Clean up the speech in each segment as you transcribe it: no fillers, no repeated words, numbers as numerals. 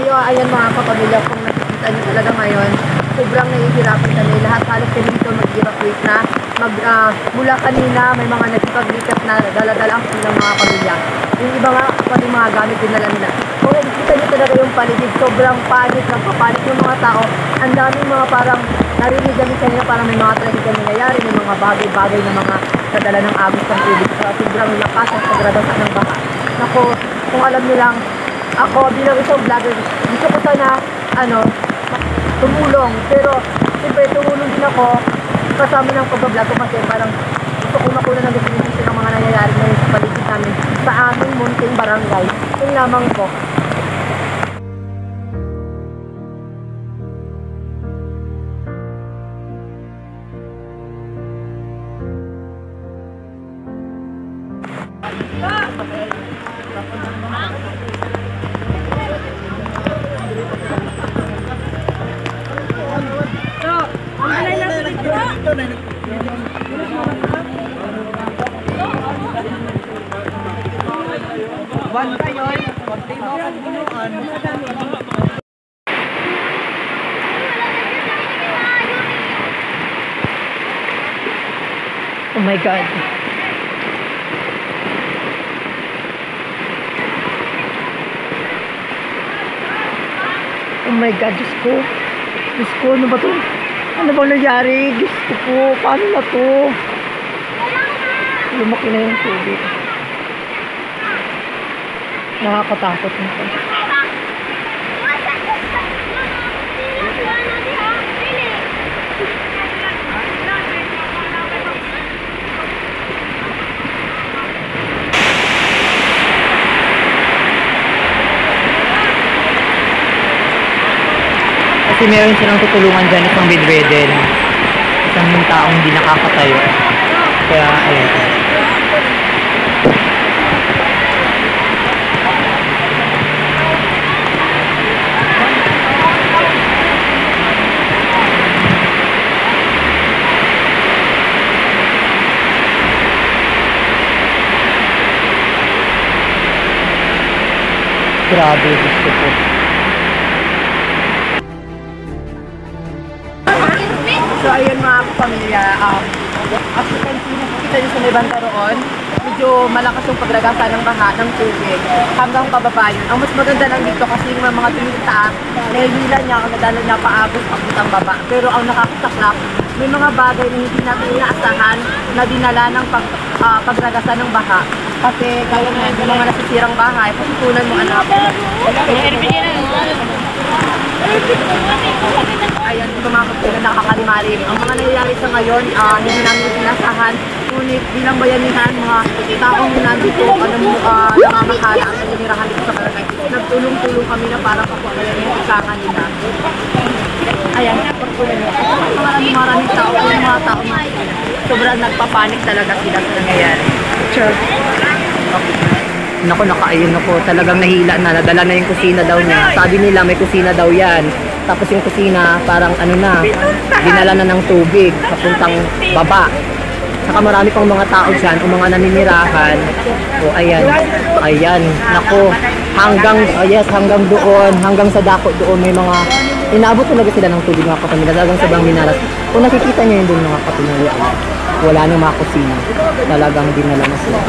So, ayan mga kapamilya, kung nakikita nyo talaga ngayon, sobrang nahihirapan kami. Lahat halos kami dito mag-evacuate na. Mula kanina, may mga nagsipaglikat na dala-dala ang kanilang mga pamilya. Yung iba nga, pati mga gamit dinala nila. Kung nakikita nyo talaga yung paligid, sobrang panik, nagpapanik yung mga tao. Ang daming mga parang narinig kami kanina, parang may mga tragedya nangyayari, may mga bagay-bagay na mga nadala ng agos ng tubig. So, sobrang lakas ang pagrabasa ng baha. Naku, kung alam nilang, ako bilang isang vlogger, gusto ko sana, tumulong. Pero, siyempre, tumulong din ako kasama ng pag-vlog ko kasi parang gusto ko makuha ng definition ng mga nangyayari ngayon sa paligid namin sa aming munting barangay. Yung lamang po. Oh my God. Oh my God, Diyos ko. Diyos ko, ano ba ito? Ano ba nangyari? Diyos ko, paano na ito? Lumaki na yung tubig. Nakakatakot na ito. Kasi meron silang tutulungan dyan, isang bedridden, isang taong hindi nakakatayo. Kaya, ayun. Grabe, gusto ko. So ayun mga pamilya, as you can see, nakikita nyo sa may banda roon, medyo malakas yung pagragasa ng baha ng tubig hanggang pababa yun. Ang mas maganda lang dito kasi yung mga tumita, nahihila niya kung nadala niya paagos papuntang baba. Pero ang nakakasaklap, may mga bagay na hindi natin inaasahan na dinala ng pagragasa ng baha. Kasi gaya na yung mga nasisirang bahay, pasutunan mo anak. Ayan, ito mga kapatid, nakakalimalim. Ang mga nangyayari sa ngayon, hindi namin sinasahan. Ngunit bilang bayanihan, mga taong nandito, namamahala ang nanirahan dito sa barangay. Nagtulong-tulong kami na para kapagalan yung isangan nila. Ayan, pagpunan nyo. Maraming tao, yung mga tao, sobrang nagpapanik talaga sila sa nangyayari. Sure. Naku, nakaayon ako. Talagang nahila na. Nadala na yung kusina daw niya. Sabi nila may kusina daw yan. Tapos yung kusina parang dinala na ng tubig papuntang baba. Saka marami pang mga tao dyan o mga naninirahan. O ayan. Ayan. Naku. Hanggang doon. Hanggang sa dako doon may mga inaabot talaga sila ng tubig mga kapamilya. Talagang sobrang minaras. Kung nakikita nyo yun doon mga kapamilya, wala nang mga kusina. Talagang dinala na sila.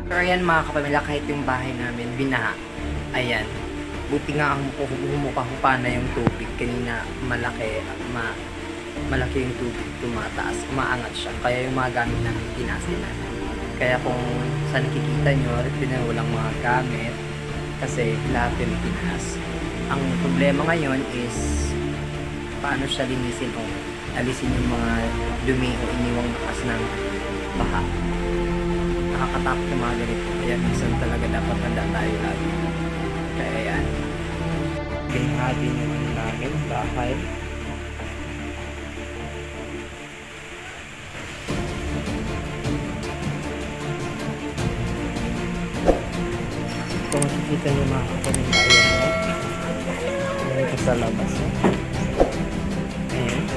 Pero ayan mga kapamilya, kahit yung bahay namin, binaha. Ayan. Buti nga ang humupa-hupa na yung tubig. Kanina malaki yung tubig, tumataas, umaangat siya. Kaya yung mga gamit namin, tinasin na. Kaya kung sa nakikita nyo, walang mga gamit, kasi lahat yung tinaas. Ang problema ngayon is, paano siya linisin o alisin yung mga dumi o iniwang bakas ng baha. Nakakatakot yung mga ganito. Kaya minsan talaga dapat handa tayo lagi. Kaya yan. Binahagi naman namin bahay. Kung makikita nyo mga kapamilya, ayan ito sa labas. Ayan.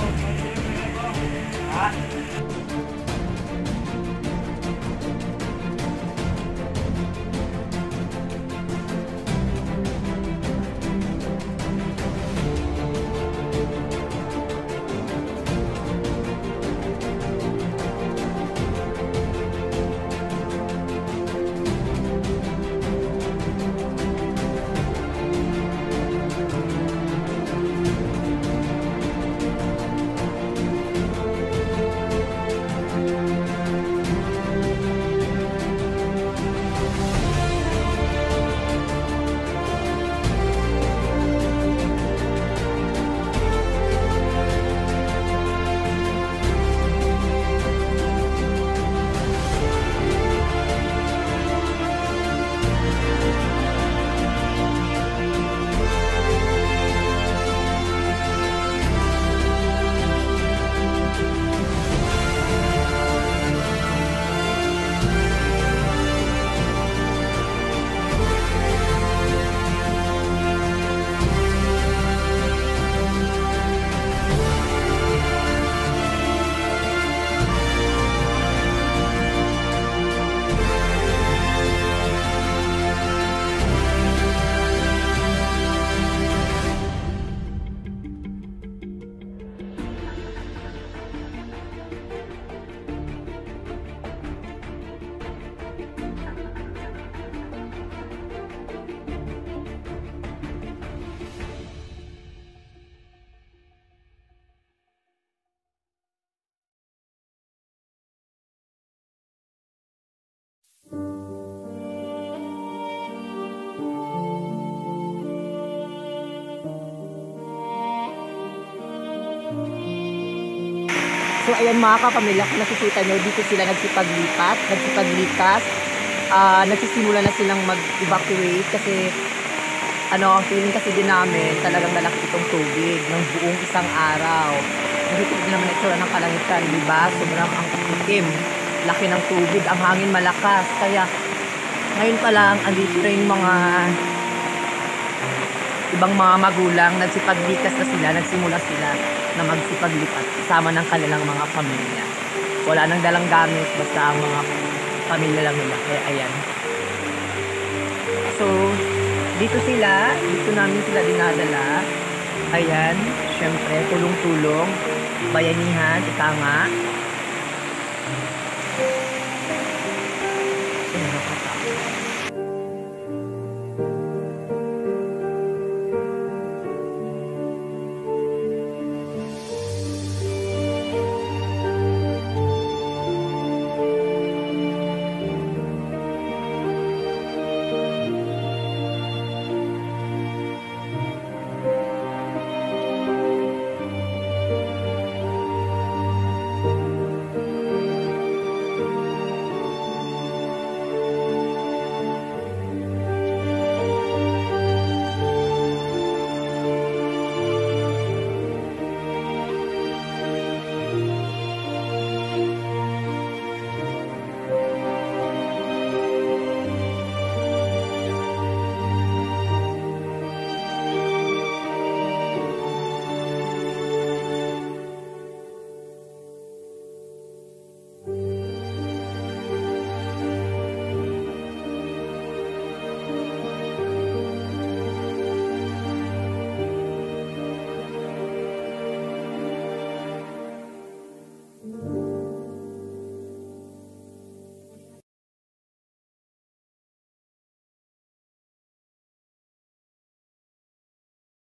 So ayan mga kapamilya, kung nakikita nyo, dito sila nagsipaglikas. Nagsisimula na silang mag-evacuate kasi ang feeling kasi din namin talagang malaki itong tubig ng buong isang araw. Nakikita din naman itsura ng kalangitan, diba? Sobrang ang itim, laki ng tubig, ang hangin malakas. Kaya ngayon pa lang, andito na yung mga ibang mga magulang, nagsipaglikas na sila, nagsimula sila na magsipaglipat kasama ng kanilang mga pamilya. Wala nang dalang gamit, basta ang mga pamilya lang nila. Kaya ayan. So, dito namin sila dinadala. Ayan, syempre, tulong-tulong, bayanihan, ika nga.